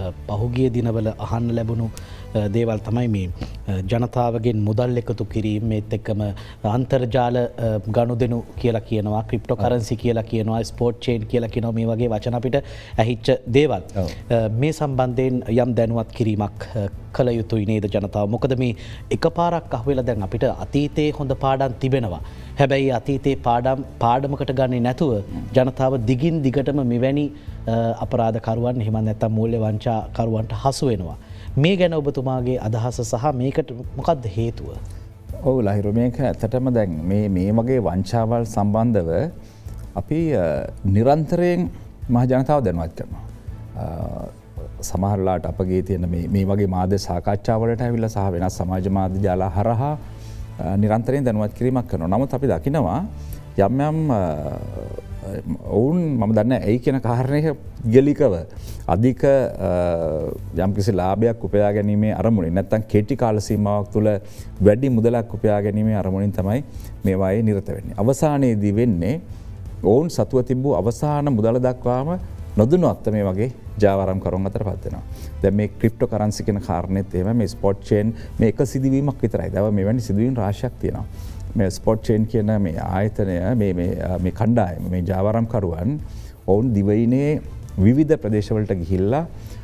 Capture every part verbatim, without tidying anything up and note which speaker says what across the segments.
Speaker 1: පහුගිය දිනවල අහන්න ලැබුණු දේවල් තමයි මේ ජනතාවගෙන් මුදල් එකතු කිරීම ඒත් එක්කම අන්තර්ජාල ගනුදෙනු කියලා කියනවා ක්‍රිප්ටෝකරන්සි කියලා කියනවා ස්පෝට් චේන් කියලා කියනවා මේ වගේ වචන අපිට ඇහිච්ච දේවල් මේ සම්බන්ධයෙන් යම් දැනුවත් කිරීමක් කළ යුතුයි නේද ජනතාව මොකද මේ එකපාරක් අහුවෙලා දැන් අපිට අතීතයේ හොඳ පාඩම් තිබෙනවා හැබැයි අතීතයේ පාඩම් පාඩමකට ගන්නේ නැතුව ජනතාව දිගින් දිගටම මෙවැනි අපරාධකරුවන් එහෙම නැත්නම් මූල්‍ය වංචා කරුවන්ට හසු වෙනවා මේ ගැන ඔබතුමාගේ අදහස සහ මේකට මොකක්ද හේතුව?
Speaker 2: ඔව් ලහිරු මේක ඇත්තටම දැන් මේ මේ වගේ වංචාවල් සම්බන්ධව අපි නිරන්තරයෙන් මහ ජනතාව දැනුවත් කරනවා. සමහරලාට අපගේ තියෙන මේ මේ වගේ මාධ්‍ය සාකච්ඡාවලට ඇවිල්ලා සහ වෙනස් සමාජ මාධ්‍ය ජාල හරහා නිරන්තරයෙන් දැනුවත් කිරීමක් කරනවා. නමුත් අපි දකිනවා යම් යම් ඔවුන් මම දන්නේ ඇයි කියන කාරණය ගලිකව අධික යම් කිසි ලාභයක් උපයා ගැනීමේ අරමුණින් නැත්නම් කෙටි කාල සීමාවක් තුළ වැඩි මුදලක් උපයා ගැනීමේ අරමුණින් තමයි මේවායේ නිරත වෙන්නේ. අවසානයේදී වෙන්නේ ඔවුන් සතුව තිබූ අවසාන මුදල දක්වාම නොදුනොත් මේ වගේ ජාවාරම් කරුවන් අතරපත් වෙනවා. දැන් මේ ක්‍රිප්ටෝ කරන්සි කියන කාරණෙත් එහෙම මේ ස්පොට් චේන් මේ එක සිදුවීමක් විතරයි. දැන් මෙවැනි සිදුවීම් රාශියක් තියෙනවා. මේ ස්පොට් චේන් කියන මේ ආයතනය මේ මේ මේ කණ්ඩායම මේ ජාවාරම් කරුවන් ඔවුන් දිවයිනේ විවිධ ප්‍රදේශවලට ගිහිල්ලා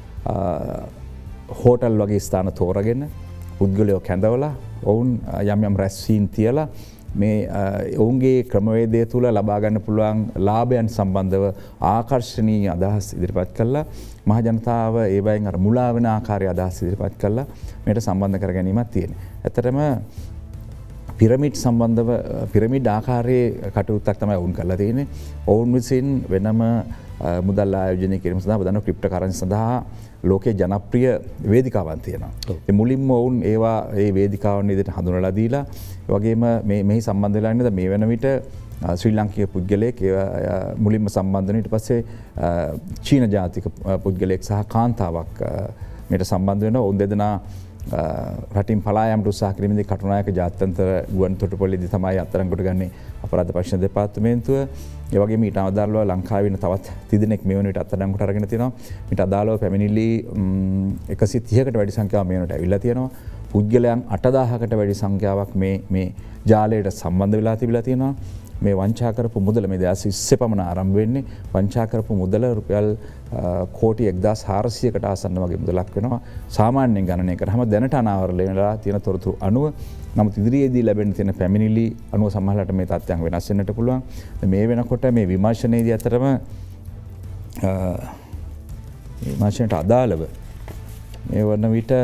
Speaker 2: හෝටල් වගේ ස්ථාන තෝරගෙන පුද්ගලයෝ කැඳවලා ඔවුන් යම් යම් රැස්වීම් තියලා මේ ඔවුන්ගේ ක්‍රමවේදය තුළ ලබා ගන්න පුළුවන් ලාභයන් සම්බන්ධව ආකර්ශනීය අදහස් ඉදිරිපත් කළා මහ ජනතාව ඒ වයින් අර මුලා වෙන ආකාරයේ අදහස් ඉදිරිපත් කළා මේකට සම්බන්ධ කර ගැනීමක් තියෙනවා. ඇත්තටම පිරමිඩ් සම්බන්ධව පිරමිඩ් ආකාරයේ කටයුත්තක් තමයි ඔවුන් කරලා තියෙන්නේ. ඔවුන් විසින් වෙනම මුදල් ආයෝජනය කිරීම සඳහා බදන ක්‍රිප්ටෝකරන්සි සඳහා ලෝකයේ ජනප්‍රිය වේදිකාවන් තියෙනවා. ඒ මුලින්ම ඔවුන් ඒවා ඒ වේදිකාවන් විදිහට හඳුනලා දීලා ඒ වගේම මේ මෙහි සම්බන්ධ වෙලා ඉන්නද මේ වෙන විට ශ්‍රී ලාංකික පුද්ගලයෙක් මුලින්ම සම්බන්ධ වුණා ඊට පස්සේ චීන ජාතික පුද්ගලයෙක් සහ කාන්තාවක් මේට සම්බන්ධ වෙනවා. ඔවුන් දෙදෙනා රටින් පලා යාමට උත්සාහ කිරීමේදී කටුනායක ජාත්‍යන්තර ගුවන් තොටුපළේදී තමයි අත්අඩංගුවට ගන්නේ අපරාධ පරීක්ෂණ දෙපාර්තමේන්තුව. ඒ වගේම ඊට අදාළව ලංකාවේ ඉන්න තවත් තිදෙනෙක් මේ වෙන විට අත්අඩංගුවට අරගෙන තිනවා. ඊට අදාළව පැමිණිලි එකසිය තිහකට වැඩි සංඛ්‍යාවක් මේ වෙනට ඇවිල්ලා තියෙනවා. පුද්ගලයන් අටදාහකට වැඩි සංඛ්‍යාවක් මේ මේ ජාලයට සම්බන්ධ වෙලා තිබිලා තියෙනවා. මේ වංචා කරපු මුදල මේ දෙදාස් විස්සේ පමණ ආරම්භ වෙන්නේ වංචා කරපු මුදල රුපියල් කෝටි එක්දාස් හාරසියයකට ආසන්න වගේ මුදලක් වෙනවා. සාමාන්‍යයෙන් ගණනය කරාම දැනට අනාවරණය වෙලා තියෙන තොරතුරු අනුව නමුත් ඉදිරියේදී ලැබෙන තියෙන පැමිණිලි අනුව සමහරවිට මේ තත්ත්වයන් වෙනස් වෙන්නට පුළුවන්. මේ වෙනකොට මේ විමර්ශනයේදී අතරම විමර්ශනයට අදාළව මේ වන විට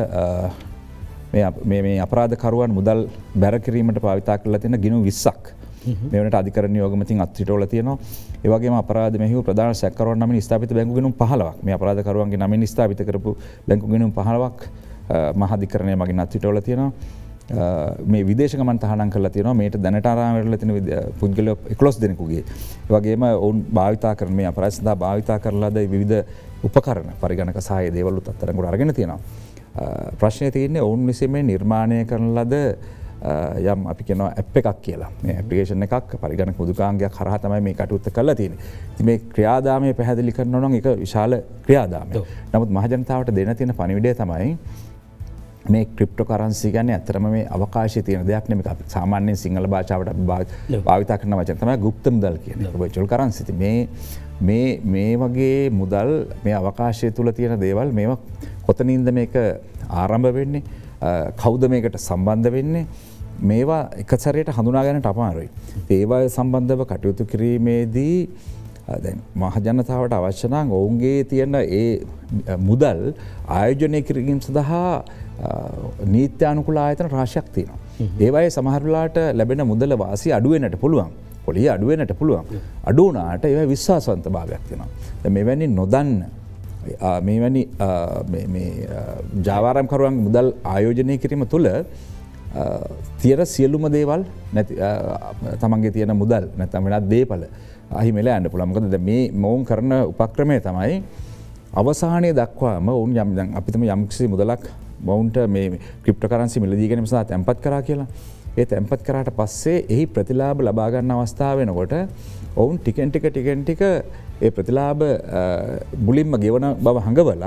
Speaker 2: මේ මේ අපරාධකරුවන් මුදල් බැර කිරීමට භාවිතා කරලා තියෙන ගිණුම් විස්සක් මේ වෙනට අධිකරණ නියෝගමතින් අත්හිටවල තියෙනවා. ඒ වගේම අපරාධ මෙහිව ප්‍රධාන සැකකරුවන් නමින් ස්ථාපිත බැංකු ගිණුම් පහළොවක් මේ අපරාධකරුවන්ගේ නමින් ස්ථාපිත කරපු බැංකු ගිණුම් පහළොවක් මහ අධිකරණය මගින් අත්හිටවල තියෙනවා. මේ විදේශ ගමන් තහනම් කරලා තියෙනවා. මේට දැනට ආරාම වෙලා තියෙන පුද්ගලයෝ එකොළොස් දෙනෙකුගේ. ඒ වගේම ඔවුන් භාවිතා කරන මේ අපරාධ සඳහා භාවිතා කරලාද විවිධ උපකරණ පරිගණක සහාය දේවල් උත් අත්අඩංගුවට අරගෙන තියෙනවා. ප්‍රශ්නේ තියෙන්නේ ඔවුන් විසින් මේ නිර්මාණය කරන ලද යම් අපි කියනවා ඇප් එකක් කියලා. මේ ඇප්ලිකේෂන් එකක් පරිගණක මුදුකාංගයක් හරහා තමයි මේ කටයුත්ත කරලා තියෙන්නේ. ඉතින් මේ ක්‍රියාදාමය පැහැදිලි කරනවා නම් ඒක විශාල ක්‍රියාදාමයක්. නමුත් මහ ජනතාවට දෙන්න තියෙන පණිවිඩය තමයි මේ ක්‍රිප්ටෝකරන්සි කියන්නේ ඇත්තටම මේ අවකාශයේ තියෙන දෙයක් නෙමෙයි. අපි සාමාන්‍යයෙන් සිංහල භාෂාවට අපි භාවිත කරන වචන තමයි গুপ্ত මුදල් කියන්නේ. virtual currency. ඉතින් මේ මේ මේ වගේ මුදල් මේ අවකාශය තුල තියෙන දේවල් මේවා කොතනින්ද මේක ආරම්භ වෙන්නේ? කවුද මේකට සම්බන්ධ වෙන්නේ? මේවා එක සැරේට හඳුනා ගන්නට අමාරුයි. ඒවා සම්බන්ධව කටයුතු කිරීමේදී දැන් මහ ජනතාවට අවශ්‍ය නම් ඔවුන්ගේ තියෙන ඒ මුදල් ආයෝජනය කිරීම සඳහා නීත්‍යානුකූල ආයතන රාශියක් තියෙනවා. ඒවායේ සමහර වෙලාවට ලැබෙන මුදල වාසිය අඩු වෙන්නට පුළුවන්. පොලිය අඩු වෙන්නට පුළුවන්. අඩු වුණාට ඒවා විශ්වාසවන්ත භාවයක් තියෙනවා. දැන් මෙවැනි නොදන්න මේවැනි මේ ජාවාරම් කරුවන් මුදල් ආයෝජනය කිරීම තුළ තියෙන සියලුම දේවල් නැති තමන්ගේ තියෙන මුදල් නැත්නම් වෙනත් දේපල අහිමිලා යන්න පුළුවන්. මොකද දැන් මේ මොවුන් කරන උපක්‍රමය තමයි අවසානයේ දක්වාම ඔවුන් යම් දැන් අපි තමයි යම් කිසි මුදලක් මොවුන්ට මේ ක්‍රිප්ටෝකරන්සි මිලදී ගැනීම සඳහා තැන්පත් කරා කියලා. ඒ තැන්පත් කරාට පස්සේ එහි ප්‍රතිලාභ ලබා ගන්න අවස්ථාව වෙනකොට ඔවුන් ටිකෙන් ටික ටිකෙන් ටික ඒ ප්‍රතිලාභ මුලින්ම ගෙවන බව හඟවලා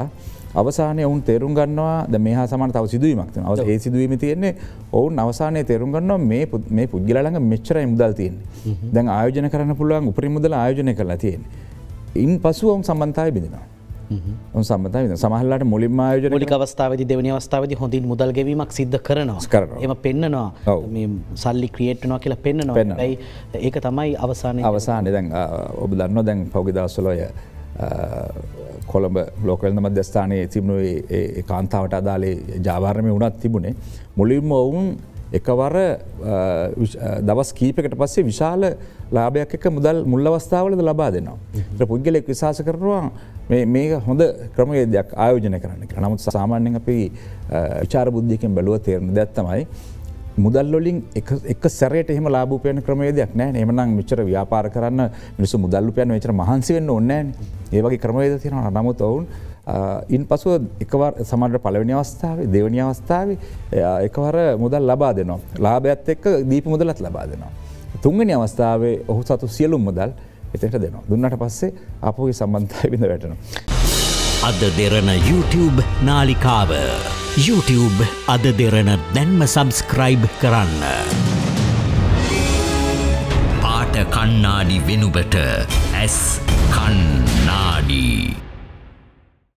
Speaker 2: අවසානයේ ඔවුන් තේරුම් ගන්නවා දැන් මේ හා සමාන තව සිදුවීමක් තියෙනවා. ඒ සිදුවීමේ තියෙන්නේ ඔවුන් අවසානයේ තේරුම් ගන්නවා මේ මේ පුද්ගලයා ළඟ මෙච්චරයි මුදල් තියෙන්නේ. දැන් ආයෝජන කරන්න පුළුවන් උපරිම මුදල ආයෝජනය කරලා තියෙන්නේ. ඉන් පසුව ඔවුන් සම්බන්ධතාවය බිඳිනවා. ඔවුන් සම්බන්ධතාවය බිඳිනවා. සමහරවිට මුලින්ම ආයෝජන
Speaker 1: මූලික අවස්ථාවේදී දෙවෙනි අවස්ථාවේදී හොඳින් මුදල් ගෙවීමක් සිද්ධ කරනවා. එහෙම පෙන්නනවා. මේ සල්ලි ක්‍රියේට් වෙනවා කියලා පෙන්නනවා. හැබැයි ඒක තමයි අවසානයේ
Speaker 2: අවසානයේ දැන් ඔබ දන්නවා දැන් පහුගිය දවස්වල ඔය කොළඹ ලෝකවෙළඳ මධ්‍යස්ථානයේ තිබුණු ඒ කාන්තාවට අදාළ ජාවාරණය වුණත් තිබුණේ මුලින්ම ඔවුන් එකවර දවස් කීපයකට පස්සේ විශාල ලාභයක් එක්ක මුදල් මුල් අවස්ථාවලද ලබා දෙනවා. ඒත් පුද්ගලෙක් විශ්වාස කරනවා මේ මේක හොඳ ක්‍රමවේදයක් ආයෝජනය කරන්න කියලා. නමුත් සාමාන්‍යයෙන් අපි විචාර බුද්ධියකින් බැලුවා තේරෙන දෙයක් තමයි මුදල් වලින් එක එක සැරේට එහෙම ලාභ උපයන ක්‍රමවේදයක් නැහැ නේ. එහෙමනම් මෙච්චර ව්‍යාපාර කරන්න මිනිස්සු මුදල් උපයන්න මෙච්චර මහන්සි වෙන්න ඕනේ නැහැ නේ. ඒ වගේ ක්‍රමවේද තියෙනවා. නමුත් ඔවුන් ඉන් පසුව එකවර සමහර පළවෙනි අවස්ථාවේ දෙවෙනි අවස්ථාවේ එකවර මුදල් ලබා දෙනවා. ලාභයත් එක්ක දීප මුදලත් ලබා දෙනවා. තුන්වෙනි අවස්ථාවේ ඔහු සතු සියලුම මුදල් එතනට දෙනවා. දුන්නාට පස්සේ ආපහුගේ සම්බන්ධතාවය බිඳ වැටෙනවා.
Speaker 3: අද දෙරණ YouTube නාලිකාව YouTube අද දෙරණ දැන්ම සබස්ක්‍රයිබ් කරන්න. පාට කන්නාඩි වෙනුබට ඇස් කන්නාඩි